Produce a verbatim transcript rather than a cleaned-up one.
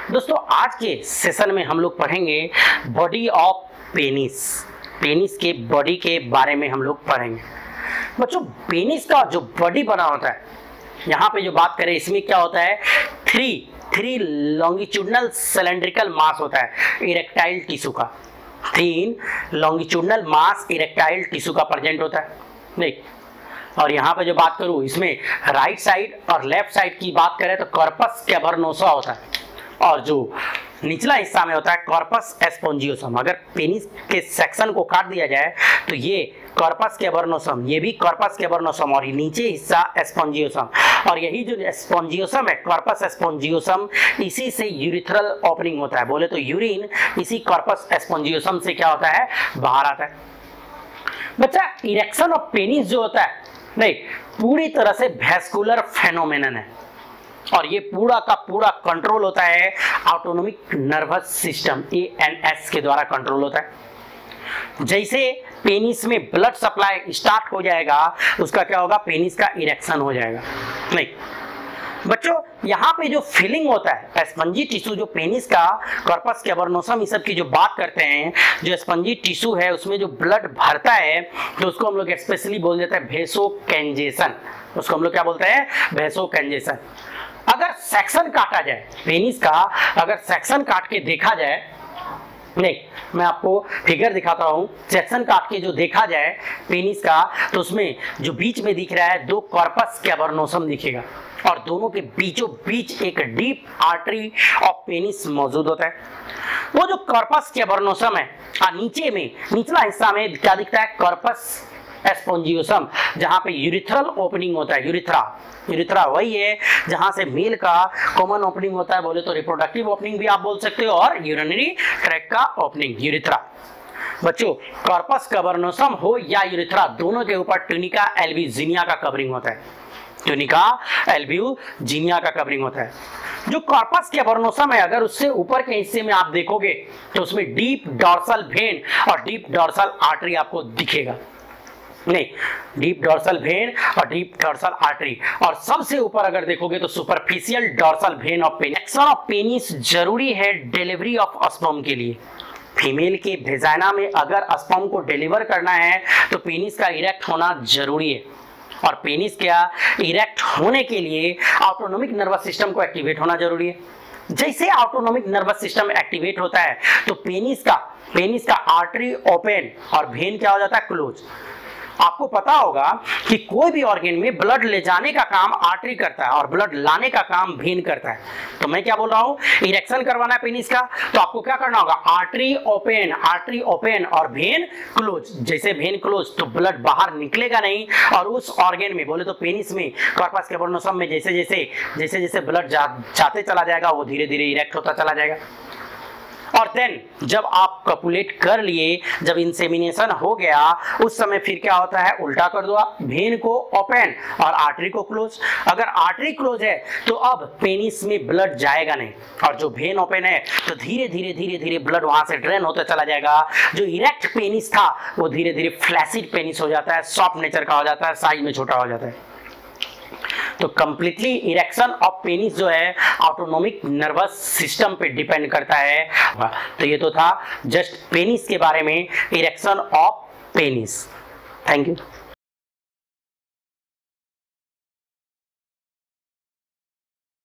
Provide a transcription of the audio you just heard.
दोस्तों आज के सेशन में हम लोग पढ़ेंगे बॉडी ऑफ पेनिस। पेनिस के बॉडी के बारे में हम लोग पढ़ेंगे। बच्चों पेनिस का जो बॉडी बना होता है, यहाँ पे जो बात करें इसमें क्या होता है, three three longitudinal cylindrical mass होता है इरेक्टाइल टिश्यू का। तीन लॉन्गिट्यूडनल मास इरेक्टाइल टिश्यू का प्रेजेंट होता है। देख, और यहाँ पे जो बात करूँ इसमें राइट साइड और लेफ्ट साइड की बात करें तो कॉर्पस कैवर्नोसा होता है, और जो निचला हिस्सा में होता है कॉर्पस एस्पोंजियोसम। अगर पेनिस के सेक्शन को काट दिया जाए तो ये कॉर्पस कैवर्नोसम, ये भी कॉर्पस कैवर्नोसम, और ये नीचे हिस्सा एस्पोंजियोसम। और यही जो एस्पोंजियोसम है, कॉर्पस एस्पोंजियोसम, इसी से यूरिथ्रल ओपनिंग होता है। बोले तो यूरिन इसी कॉर्पस एस्पोंजियोसम से क्या होता है, बाहर आता है। बच्चा इरेक्शन ऑफ पेनिस जो होता है नहीं, पूरी तरह से वैस्कुलर फेनोमेनन है, और ये पूरा का पूरा कंट्रोल होता है autonomic nervous system A N S के द्वारा कंट्रोल होता है। जैसे पेनिस में ब्लड सप्लाई स्टार्ट हो जाएगा, उसका क्या होगा, पेनिस का इरेक्शन हो जाएगा। नहीं बच्चों, यहाँ पे जो फीलिंग होता है स्पंजी टिश्यू, जो पेनिस का कॉर्पस कैवर्नोसम इस सब की जो बात करते हैं, जो स्पंजी टिश्यू है उसमें जो ब्लड भरता है तो उसको हम लोग स्पेशली बोल देते हैं वेसोकंजेशन। उसको हम लोग क्या बोलते हैं, वेसोकंजेशन। अगर सेक्शन काटा जाए पेनिस का, अगर सेक्शन काट के देखा जाए, नहीं मैं आपको फिगर दिखाता हूं, सेक्शन काट के जो देखा जाए पेनिस का, तो उसमें जो बीच में दिख रहा है दो कॉर्पस कैवर्नोसम दिखेगा, और दोनों के बीचों बीच एक डीप आर्टरी ऑफ पेनिस मौजूद होता है। वो जो कॉर्पस कैवर्नोसम है, आ, नीचे में निचला हिस्सा में क्या दिखता है, कॉर्पस एस्पोंजियोसम, जहां पे यूरिथ्रल ओपनिंग होता है। यूरिथ्रा यूरिथ्रा वही है जहां से मेल का कॉमन ओपनिंग होता है, बोले तो रिप्रोडक्टिव ओपनिंग भी आप बोल सकते हो, और यूरिनरी ट्रैक्ट का ओपनिंग यूरिथ्रा। बच्चों कॉर्पस कैवर्नोसम हो या यूरिथ्रा, दोनों के ऊपर ट्यूनिका एल्बुजिनिया का कवरिंग होता है। ट्यूनिका एल्बुजिनिया का कवरिंग होता है। जो कॉर्पस कैवर्नोसम है, अगर उससे ऊपर के हिस्से में आप देखोगे तो उसमें डीप डॉर्सल वेन और डीप डॉर्सल आर्टरी आपको दिखेगा। नहीं, डीप डॉर्सल वेन और डीप डॉर्सल आर्टरी, और सबसे ऊपर अगर देखोगे तो superficial dorsal vein of penis. Action of penis जरूरी है डिलीवरी ऑफ स्पर्म के लिए। फीमेल के वेजाइना में अगर स्पर्म को डिलीवर करना है तो पेनिस का इरेक्ट होना जरूरी है, और पेनिस का इरेक्ट होने के लिए ऑटोनोमिक नर्वस सिस्टम को एक्टिवेट होना जरूरी है। जैसे ऑटोनोमिक नर्वस सिस्टम एक्टिवेट होता है तो पेनिस का पेनिस का आर्टरी ओपन और वेन क्या हो जाता है, क्लोज। आपको पता होगा कि कोई भी ऑर्गन में ब्लड ले जाने का काम आर्टरी करता है और ब्लड लाने का काम वेन करता है। तो मैं क्या बोल रहा हूँ, इरेक्शन करवाना है पेनिस का तो आपको क्या करना होगा, आर्टरी ओपन, आर्टरी ओपन और वेन क्लोज। जैसे वेन क्लोज तो ब्लड बाहर निकलेगा नहीं, और उस ऑर्गन में बोले तो पेनिस में कॉर्पस कैवर्नोसम में जैसे जैसे जैसे जैसे ब्लड जा, जाते चला जाएगा वो धीरे धीरे इरेक्ट होता चला जाएगा। और देन जब आप कपुलेट कर लिए, जब इंसेमिनेशन हो गया, उस समय फिर क्या होता है, उल्टा कर दो आप, वेन को ओपन और आर्टरी को क्लोज। अगर आर्टरी क्लोज है तो अब पेनिस में ब्लड जाएगा नहीं, और जो वेन ओपन है तो धीरे धीरे धीरे धीरे ब्लड वहां से ड्रेन होता चला जाएगा। जो इरेक्ट पेनिस था वो धीरे धीरे फ्लैसिड पेनिस हो जाता है, सॉफ्ट नेचर का हो जाता है, साइज में छोटा हो जाता है। तो कंप्लीटली इरेक्शन ऑफ पेनिस जो है ऑटोनोमिक नर्वस सिस्टम पे डिपेंड करता है। तो ये तो था जस्ट पेनिस के बारे में, erection of penis. Thank you.